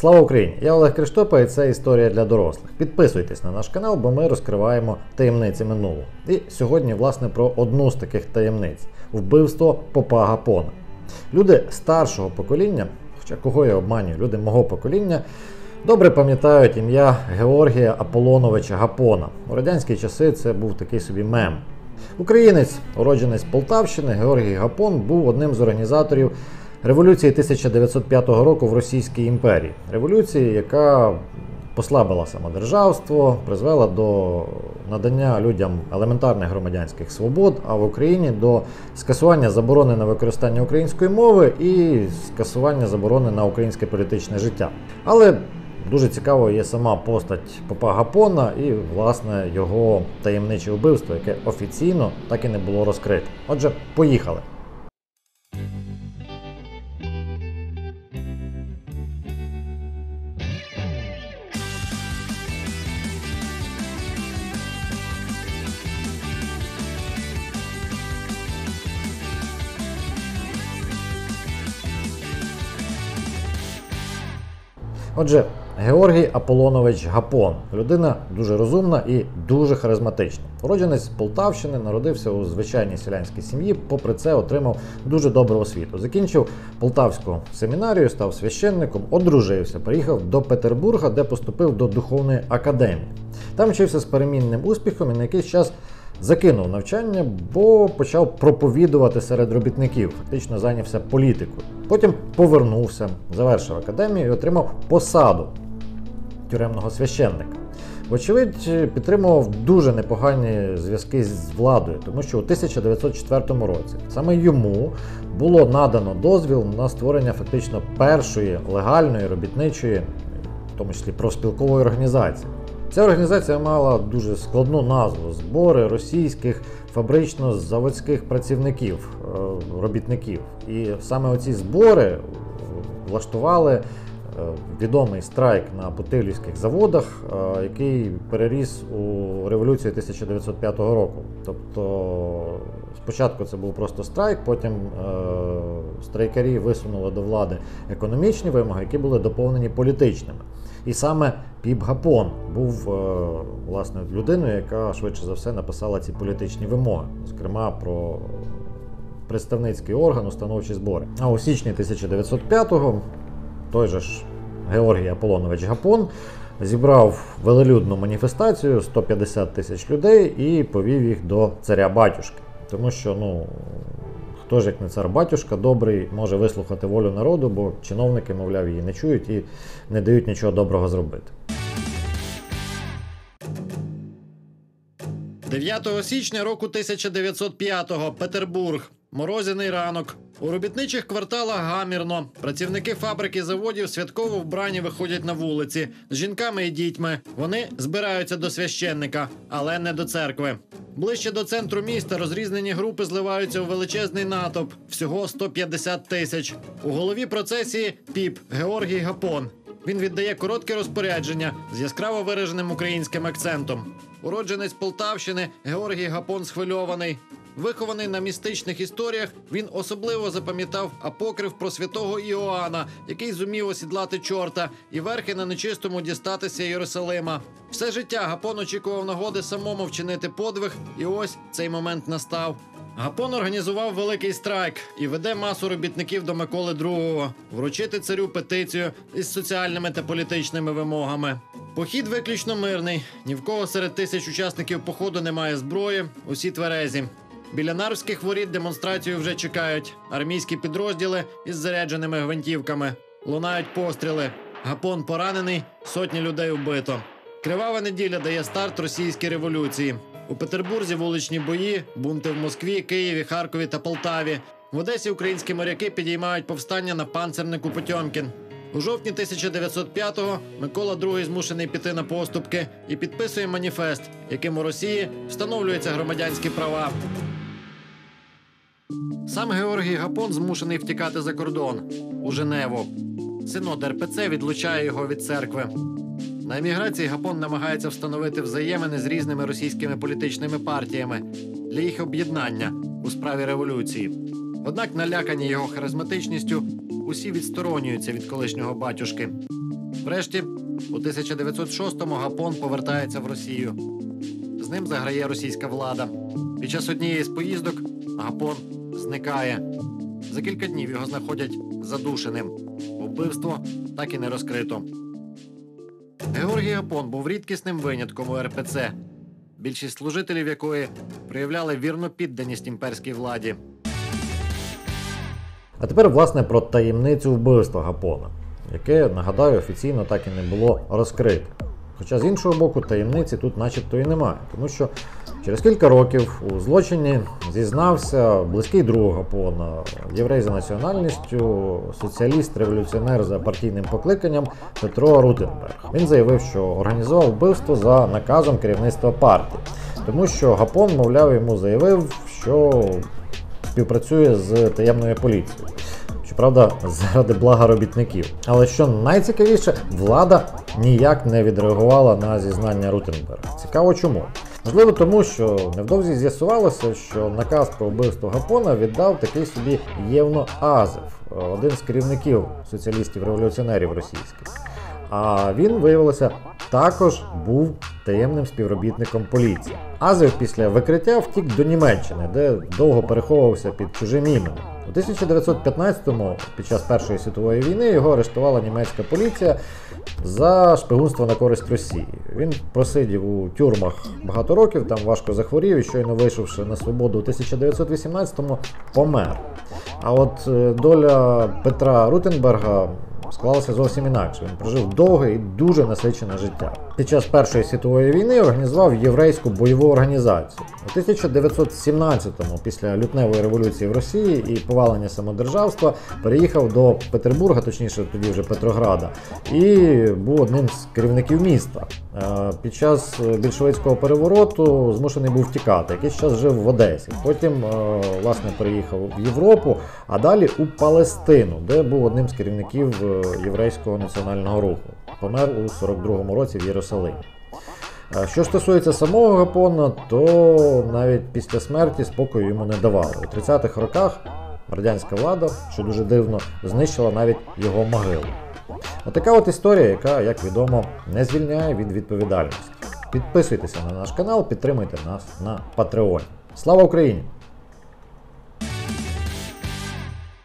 Слава Україні! Я Олег Криштопа і це історія для дорослих. Підписуйтесь на наш канал, бо ми розкриваємо таємниці минулого. І сьогодні, власне, про одну з таких таємниць – вбивство попа Гапона. Люди старшого покоління, хоча кого я обманюю, люди мого покоління, добре пам'ятають ім'я Георгія Аполлоновича Гапона. У радянські часи це був такий собі мем. Українець, уродженець Полтавщини, Георгій Гапон був одним з організаторів революції 1905 року в Російській імперії. Революції, яка послабила самодержавство, призвела до надання людям елементарних громадянських свобод, а в Україні до скасування заборони на використання української мови і скасування заборони на українське політичне життя. Але дуже цікаво є сама постать попа Гапона і, власне, його таємниче вбивство, яке офіційно так і не було розкрите. Отже, поїхали! Отже, Георгій Аполлонович Гапон – людина дуже розумна і дуже харизматична. Уродженець Полтавщини, народився у звичайній селянській сім'ї, попри це отримав дуже добру освіту. Закінчив Полтавську семінарію, став священником, одружився, приїхав до Петербурга, де поступив до духовної академії. Там вчився з перемінним успіхом і на якийсь час закинув навчання, бо почав проповідувати серед робітників, фактично зайнявся політикою. Потім повернувся, завершив академію і отримав посаду тюремного священника. Вочевидь, підтримував дуже непогані зв'язки з владою, тому що у 1904 році саме йому було надано дозвіл на створення фактично першої легальної робітничої, в тому числі профспілкової організації. Ця організація мала дуже складну назву – збори російських фабрично-заводських працівників, робітників. І саме оці збори влаштували відомий страйк на Путивлівських заводах, який переріс у революцію 1905 року. Тобто спочатку це був просто страйк, потім страйкарі висунули до влади економічні вимоги, які були доповнені політичними. І саме Піп Гапон був, власне, людиною, яка швидше за все написала ці політичні вимоги, зокрема про представницький орган, установчі збори. А у січні 1905-го той же ж Георгій Аполлонович Гапон зібрав велелюдну маніфестацію, 150 тисяч людей, і повів їх до царя-батюшки. Тому що, хто ж як не цар-батюшка добрий може вислухати волю народу, бо чиновники, мовляв, її не чують і не дають нічого доброго зробити. 9 січня року 1905-го. Петербург. Морозяний ранок. У робітничих кварталах гамірно. Працівники фабрик і заводів святково вбрані виходять на вулиці з жінками і дітьми. Вони збираються до священника, але не до церкви. Ближче до центру міста розрізнені групи зливаються у величезний натовп. Всього 150 тисяч. У голові процесії Піп Георгій Гапон. Він віддає коротке розпорядження з яскраво вираженим українським акцентом. Уродженець Полтавщини Георгій Гапон схвильований. Вихований на містичних історіях, він особливо запам'ятав апокриф про святого Іоанна, який зумів осідлати чорта і верхи на нечистому дістатися Єрусалима. Все життя Гапон очікував нагоди самому вчинити подвиг, і ось цей момент настав. Гапон організував великий страйк і веде масу робітників до Миколи II вручити царю петицію із соціальними та політичними вимогами. Похід виключно мирний, ні в кого серед тисяч учасників походу немає зброї, усі тверезі. Біля Нарвських воріт демонстрацію вже чекають армійські підрозділи із зарядженими гвинтівками. Лунають постріли. Гапон поранений, сотні людей вбито. Кривава неділя дає старт російській революції. У Петербурзі вуличні бої, бунти в Москві, Києві, Харкові та Полтаві. В Одесі українські моряки підіймають повстання на панцернику Потьомкін. У жовтні 1905-го Микола II змушений піти на поступки і підписує маніфест, яким у Росії встановлюються громадянські права. Сам Георгій Гапон змушений втікати за кордон – у Женеву. Синод РПЦ відлучає його від церкви. На еміграції Гапон намагається встановити взаємини з різними російськими політичними партіями для їх об'єднання у справі революції. Однак, налякані його харизматичністю, усі відсторонюються від колишнього батюшки. Врешті, у 1906-му Гапон повертається в Росію. З ним заграє російська влада. Під час однієї з поїздок Гапон зникає. За кілька днів його знаходять задушеним. Вбивство так і не розкрито. Георгій Гапон був рідкісним винятком у РПЦ, більшість служителів якої проявляли вірну підданість імперській владі. А тепер, власне, про таємницю вбивства Гапона, яке, нагадаю, офіційно так і не було розкрите. Хоча, з іншого боку, таємниці тут начебто і немає, тому що через кілька років у злочині зізнався близький друг Гапона, єврей за національністю, соціаліст-революціонер за партійним покликанням Петро Рутенберг. Він заявив, що організував вбивство за наказом керівництва партії, тому що Гапон, мовляв, йому заявив, що співпрацює з таємною поліцією. Щоправда, заради блага робітників. Але що найцікавіше, влада ніяк не відреагувала на зізнання Рутенберга. Цікаво чому? Можливо, тому що невдовзі з'ясувалося, що наказ про вбивство Гапона віддав такий собі Євно Азев, один з керівників соціалістів-революціонерів російських. А він, виявилося, також був таємним співробітником поліції. Азев після викриття втік до Німеччини, де довго переховувався під чужим іменем. У 1915-му, під час Першої світової війни, його арештувала німецька поліція за шпигунство на користь Росії. Він просидів у тюрмах багато років, там важко захворів і, щойно вийшовши на свободу у 1918-му, помер. А от доля Петра Рутенберга склалося зовсім інакше. Він прожив довге і дуже насичене життя. Під час Першої світової війни організував єврейську бойову організацію. У 1917-му, після лютневої революції в Росії і повалення самодержавства, переїхав до Петербурга, точніше тоді вже Петрограда, і був одним з керівників міста. Під час більшовицького перевороту змушений був втікати. Якийсь час жив в Одесі. Потім, власне, переїхав в Європу, а далі у Палестину, де був одним з керівників єврейського національного руху. Помер у 42-му році в Єрусалимі. Що стосується самого Гапона, то навіть після смерті спокою йому не давали. У 30-х роках радянська влада, що дуже дивно, знищила навіть його могилу. Отака от історія, яка, як відомо, не звільняє від відповідальності. Підписуйтеся на наш канал, підтримуйте нас на Patreon. Слава Україні!